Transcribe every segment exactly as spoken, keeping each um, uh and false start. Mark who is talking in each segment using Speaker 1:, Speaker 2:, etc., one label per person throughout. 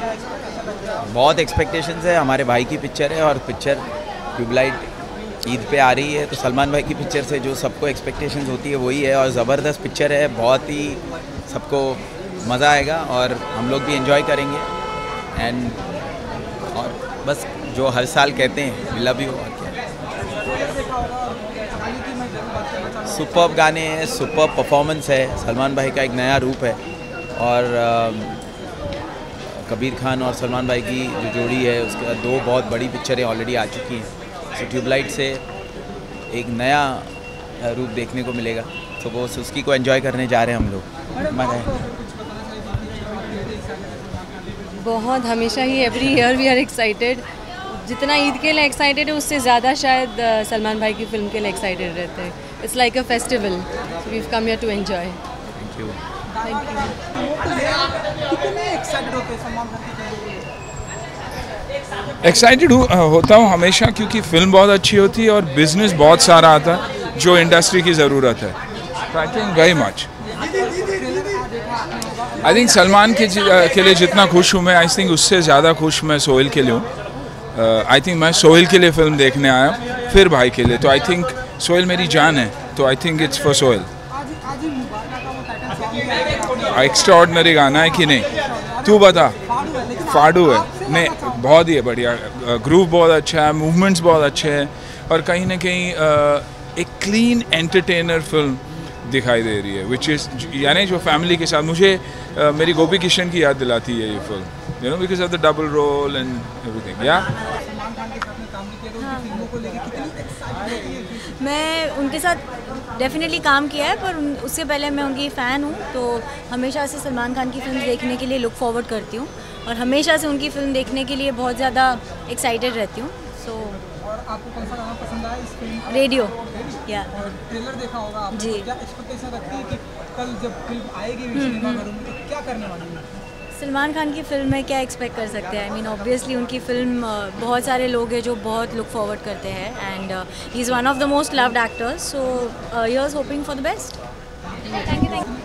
Speaker 1: बहुत एक्सपेक्टेशंस है, हमारे भाई की पिक्चर है और पिक्चर ट्यूबलाइट ईद पे आ रही है, तो सलमान भाई की पिक्चर से जो सबको एक्सपेक्टेशंस होती है वही है और ज़बरदस्त पिक्चर है, बहुत ही सबको मज़ा आएगा और हम लोग भी एंजॉय करेंगे। एंड और बस जो हर साल कहते हैं वी लव यू। सुपर्ब गाने हैं, सुपर्ब परफॉर्मेंस है, सलमान भाई का एक नया रूप है और कबीर खान और सलमान भाई की जो जोड़ी है उसके बाद दो बहुत बड़ी पिक्चरें ऑलरेडी आ चुकी हैं, तो ट्यूबलाइट से एक नया रूप देखने को मिलेगा, तो वो उसकी को एंजॉय करने जा रहे हैं हम लोग।
Speaker 2: बहुत हमेशा ही every year we are excited, जितना ईद के लिए एक्साइटेड है उससे ज़्यादा शायद सलमान भाई की फिल्म के लिए एक्साइटेड रहते हैं। It's like a festival, we have come here to enjoy.
Speaker 1: Thank you.
Speaker 2: Thank you.
Speaker 3: कितने एक्साइटेड होते हैं सलमान खान की?
Speaker 4: एक्साइटेड होता हूँ हमेशा, क्योंकि फिल्म बहुत अच्छी होती है और बिजनेस बहुत सारा आता है जो इंडस्ट्री की ज़रूरत है। I think very much, I think Salman के के लिए जितना खुश हूँ मैं, आई थिंक उससे ज़्यादा खुश मैं सोहेल के लिए हूँ। आई uh, थिंक मैं सोहेल के लिए फिल्म देखने आया, फिर भाई के लिए, तो आई थिंक सोहेल मेरी जान है, तो I think it's for Sohail. Extraordinary गाना है कि नहीं, तू बता। फाड़ू है, नहीं बहुत ही है, बढ़िया, ग्रूव बहुत अच्छा है, मूवमेंट्स बहुत अच्छे हैं और कहीं ना कहीं uh, एक क्लीन एंटरटेनर फिल्म दिखाई दे रही है, विच इज़ यानी जो फैमिली के साथ मुझे uh, मेरी गोपी किशन की याद दिलाती है ये film, you know, because of the double role and everything, yeah.
Speaker 2: मैं उनके साथ डेफिनेटली काम किया है, पर उससे पहले मैं उनकी फ़ैन हूँ, तो हमेशा से सलमान खान की फ़िल्म देखने के लिए लुक फॉरवर्ड करती हूँ और हमेशा से उनकी फ़िल्म देखने के लिए बहुत ज़्यादा एक्साइटेड रहती हूँ। सो
Speaker 3: और आपको कौन सा गाना पसंद आया इस फिल्म?
Speaker 2: रेडियो, या
Speaker 3: और ट्रेलर देखा होगा आपने,
Speaker 2: जी।
Speaker 3: तो क्या एक्सपेक्टेशन रखती है कि कल जब फिल्म आएगी सिनेमाघरों में तो क्या करने वाली है?
Speaker 2: सलमान खान की फ़िल्म में क्या एक्सपेक्ट कर सकते हैं? आई मीन ऑब्वियसली उनकी फ़िल्म बहुत सारे लोग हैं जो बहुत लुक फॉरवर्ड करते हैं and he is one of the most loved actors, so you are hoping for the best. Thank you. Thank you.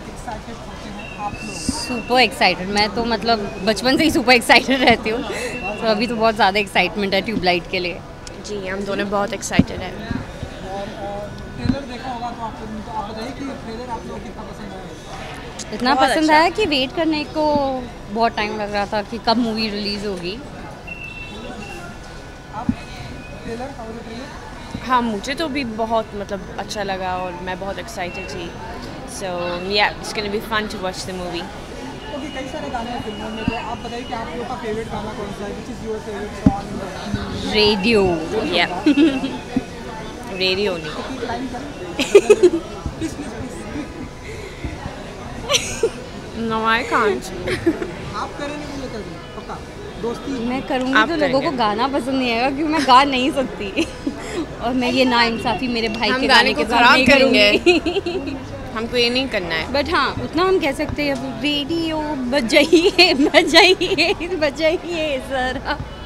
Speaker 5: Super excited, मैं तो मतलब बचपन से ही सुपर एक्साइटेड रहती हूँ, तो अभी तो बहुत ज़्यादा एक्साइटमेंट है ट्यूबलाइट के लिए।
Speaker 6: जी हम दोनों बहुत एक्साइटेड हैं।
Speaker 3: ट्रेलर देखा होगा तो आप तो आप बताइए कि ट्रेलर आप लोगों को कितना पसंद आया?
Speaker 5: इतना पसंद आया कि वेट करने को बहुत टाइम लग रहा था कि कब मूवी रिलीज़ होगी।
Speaker 3: आप ट्रेलर ट्रेलर
Speaker 6: हाँ मुझे तो भी बहुत मतलब अच्छा लगा और मैं बहुत एक्साइटेड थी, so yeah it's gonna be fun to watch the movie.
Speaker 3: Okay, कई सारे गाने हैं फिल्मों में, तो आप बताइए कि आप लोग का फेवरेट गाना कौन सा है? Which is your favourite song?
Speaker 5: Radio,
Speaker 6: या रेडियो नहीं। No, I can't.
Speaker 3: आप करेंगे मुझे कर दें पक्का दोस्ती?
Speaker 5: मैं करूँगी तो लोगों को गाना पसंद नहीं आएगा क्योंकि मैं गा नहीं सकती और मैं ये ना इंसाफ़ी मेरे भाई के गाने के साथ नहीं करूँगी।
Speaker 6: हमको ये नहीं करना है,
Speaker 5: बट हाँ उतना हम कह सकते हैं, अब रेडियो बजाइए बजाइए बजाइए sir.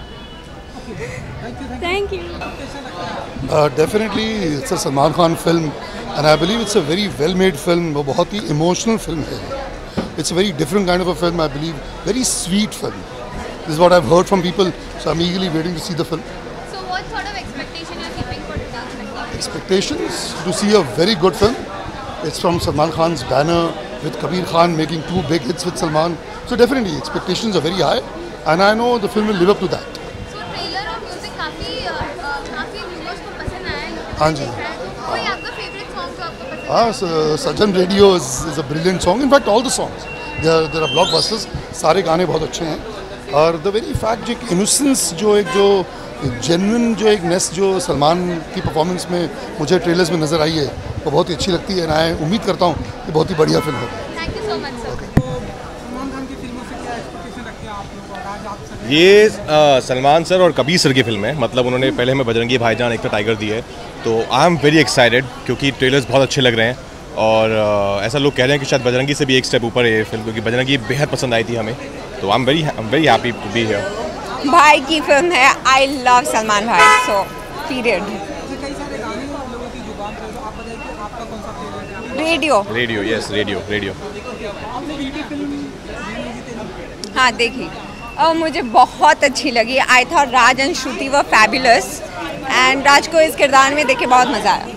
Speaker 5: Thank you.
Speaker 7: Definitely it's a Salman Khan film and I believe it's a very well made film. वो बहुत ही इमोशनल फिल्म है। It's a very different kind of a film, I believe. Very sweet film. This is what I've heard from people, so I'm eagerly waiting to see the film.
Speaker 8: So what sort of expectation you're keeping for today?
Speaker 7: Expectations to see a very good film. It's from Salman Khan's banner with Kabir Khan making two big hits with Salman. So definitely expectations are very high and I know the film will live up to that.
Speaker 8: So trailer और music काफी काफी viewers को पसंद आया है।
Speaker 7: हाँ जी।
Speaker 8: कोई आपका favorite song जो आपको पसंद
Speaker 7: Ah, so Sajan Radio is, is a brilliant song. In fact, all the songs, they are, they are blockbusters. सारे गाने बहुत अच्छे हैं और the very fact जो एक innocence, जो एक जो genuine जो एक नेस जो सलमान की परफॉर्मेंस में मुझे ट्रेलर्स में नज़र आई है वो बहुत ही अच्छी लगती है। मैं उम्मीद करता हूँ कि बहुत ही बढ़िया फिल्म होगी।
Speaker 8: Thank you so much, sir.
Speaker 3: Salman Khan की फिल्मों से क्या एक्सपेक्टेशन रखते हैं आप लोग? और आज आप सब
Speaker 9: ये आ, सलमान सर और कबीर सर की फिल्म है, मतलब उन्होंने पहले हमें बजरंगी भाईजान एक तो टाइगर दी है, तो आई एम वेरी एक्साइटेड क्योंकि ट्रेलर्स बहुत अच्छे लग रहे हैं और आ, ऐसा लोग कह रहे हैं कि शायद बजरंगी से भी एक स्टेप ऊपर है ये फिल्म, क्योंकि बजरंगी बेहद पसंद आई थी हमें, तो I am very I am very happy to be here.
Speaker 10: भाई की फिल्म है, आई लव सलमान भाई, सो पीरियड।
Speaker 3: कई सारे गाने हैं लोगों की जुबान पर, तो आप बताइए कि आपका कौन सा फेवरेट है?
Speaker 10: Radio.
Speaker 9: Radio, yes radio radio.
Speaker 3: आपने वीडियो फिल्म
Speaker 10: हाँ देखी, और मुझे बहुत अच्छी लगी। I thought Raj and Shruti were fabulous and Raj को इस किरदार में देखे बहुत मज़ा आया।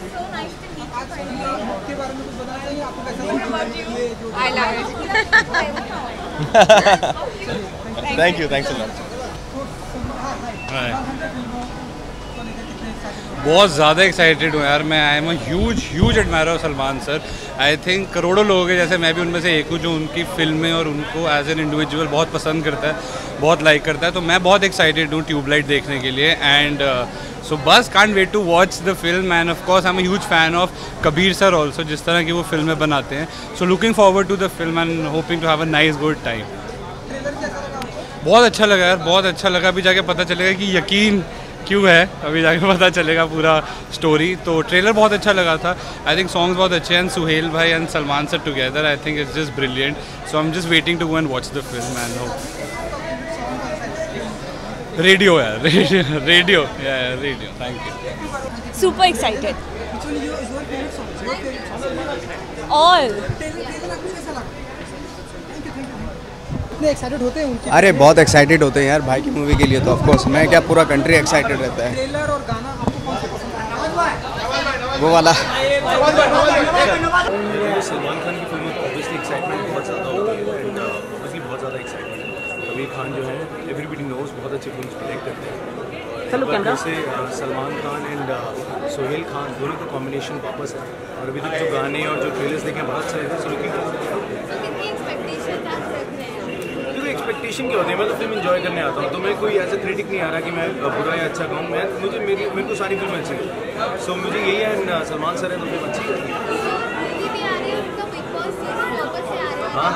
Speaker 10: I love it.
Speaker 9: Thank you, thanks a lot.
Speaker 11: बहुत ज़्यादा एक्साइटेड हूँ यार मैं। I am a huge huge admirer of Salman sir. I think करोड़ों लोग हैं जैसे मैं भी उनमें से एक हूँ जो उनकी फिल्में और उनको एज एन इंडिविजुअल बहुत पसंद करता है, बहुत लाइक करता है। तो मैं बहुत एक्साइटेड हूँ ट्यूबलाइट देखने के लिए एंड सो बस can't wait to watch the film and of course I am a huge fan of Kabir sir also, जिस तरह की वो फिल्में बनाते हैं। So looking forward to the film and hoping to have a nice good time. बहुत अच्छा लगा यार, बहुत अच्छा लगा। अभी जाके पता चलेगा कि यकीन क्यों है, अभी जाके पता चलेगा पूरा स्टोरी। तो ट्रेलर बहुत अच्छा लगा था। आई थिंक सॉन्ग्स बहुत अच्छे हैं। सुहेल भाई and Salman sir together I think it's just brilliant. So I am just waiting to go and watch the film and hope. Radio यार, radio radio radio thank you.
Speaker 6: Super excited. All.
Speaker 3: Excited होते हैं उनके?
Speaker 12: अरे बहुत excited होते हैं यार भाई की मूवी के लिए। तो ऑफ कोर्स मैं क्या पूरा कंट्री एक्साइटेड रहता है।
Speaker 3: ट्रेलर और गाना आपको कौन सा पसंद आया?
Speaker 12: वो वाला।
Speaker 13: सलमान खान की फिल्म में ऑब्वियसली एक्साइटमेंट बहुत ज़्यादा होती है एंड ऑब्वियसली बहुत ज़्यादा एक्साइटमेंट है। कबीर खान जो है एवरीबडी नोज बहुत अच्छी फिल्म डायरेक्ट करते हैं। जैसे सलमान खान एंड सोहेल खान दोनों का कॉम्बिनेशन वापस है और अभी तक जो गाने और जो ट्रेलर्स देखे बहुत अच्छे थे। सो लुकिंग एक्सपेक्टेशन क्या होती है? मैं तो फिल्म एंजॉय करने आता हूँ, तो मैं कोई ऐसा क्रिटिक नहीं आ रहा कि मैं बुरा या अच्छा कहूँ। मैं मुझे मेरी मेरे को सारी फिल्में अच्छी लगती हैं। सो मुझे यही है एंड सलमान सर है तो फिल्म अच्छी है। हाँ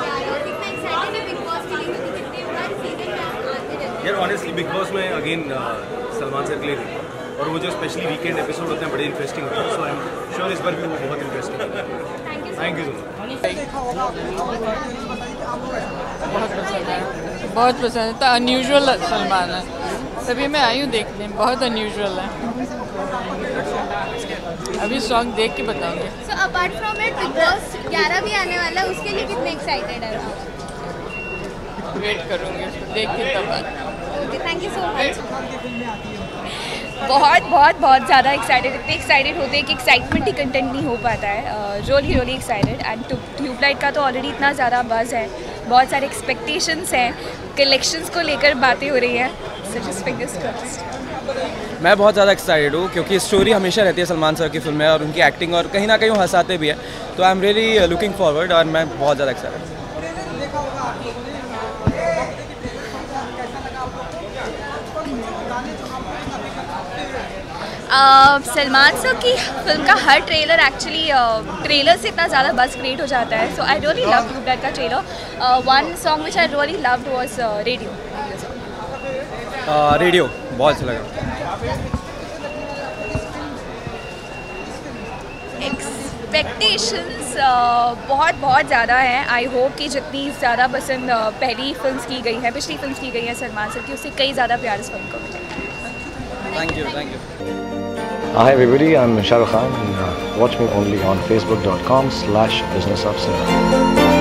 Speaker 13: यार ऑनेस्टली बिग बॉस में अगेन सलमान सर के लिए और वो जो स्पेशली वीकेंड एपिसोड होते हैं बड़े इंटरेस्टिंग होते हैं। सो आई एम श्योर इस बार भी वो बहुत इंटरेस्टिंग है। Thank you so much.
Speaker 14: बहुत पसंद है, बहुत पसंद है। तो अनयूजुअल सलमान है, तभी मैं आई हूँ देखने। बहुत अनयूजुअल है। अभी सॉन्ग देख के बताऊंगी।
Speaker 8: So apart from it Bigg Boss ग्यारह भी आने वाला है, उसके लिए कितने एक्साइटेड है?
Speaker 14: वेट करूँगी उसको देख के तब।
Speaker 8: Okay thank you so much.
Speaker 6: बहुत बहुत बहुत ज़्यादा एक्साइटेड। इतने एक्साइटेड होते हैं कि एक्साइटमेंट ही कंटेंट नहीं हो पाता है। Really really excited and Tubelight का तो ऑलरेडी इतना ज़्यादा बज़ है, बहुत सारे एक्सपेक्टेशंस हैं, कलेक्शंस को लेकर बातें हो रही हैं। So just fingers crossed.
Speaker 12: मैं बहुत ज़्यादा एक्साइटेड हूँ क्योंकि स्टोरी हमेशा रहती है सलमान सर की फिल्म में और उनकी एक्टिंग और कहीं ना कहीं वो हंसाते भी है। तो I am really looking forward और मैं बहुत ज़्यादा एक्साइटेड हूँ।
Speaker 6: सलमान सर की फिल्म का हर ट्रेलर एक्चुअली ट्रेलर से इतना ज़्यादा बस क्रिएट हो जाता है। So I really love Tubelight का trailer. One song which I really loved was radio.
Speaker 12: Radio बहुत अच्छा लगा।
Speaker 6: एक्सपेक्टेशंस बहुत बहुत ज़्यादा हैं। आई होप कि जितनी ज़्यादा पसंद uh, पहली फिल्म की गई है, पिछली फिल्म की गई है सलमान सर की, उससे कई ज़्यादा प्यार इस फिल्म को मिले।
Speaker 12: Thank you thank you.
Speaker 15: Hi everybody, I'm Shah Rukh Khan and uh, watch me only on facebook dot com slash business of cinema.